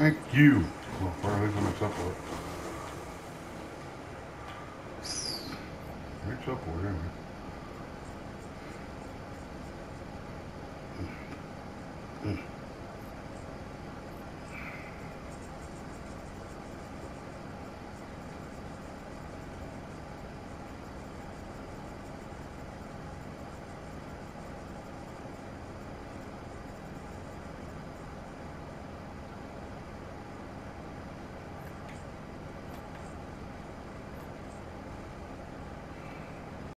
Thank you. Well, or at least mix up for it. Mix up for it, anyway.